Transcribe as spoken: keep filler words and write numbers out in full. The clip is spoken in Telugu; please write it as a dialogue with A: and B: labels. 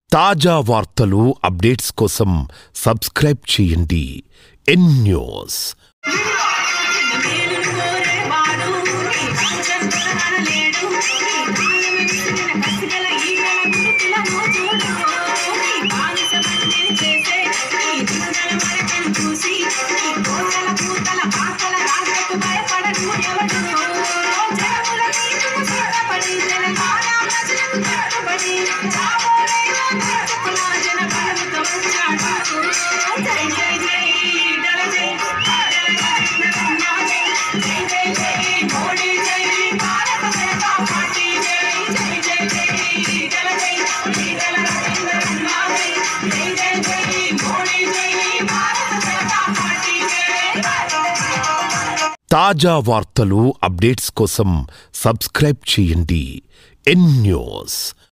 A: తాజా వార్తలు అప్డేట్స్ కోసం సబ్స్క్రైబ్ చేయండి ఎన్ న్యూస్. తాజా వార్తలు అప్డేట్స్ కోసం సబ్స్క్రైబ్ చేయండి ఎన్ న్యూస్.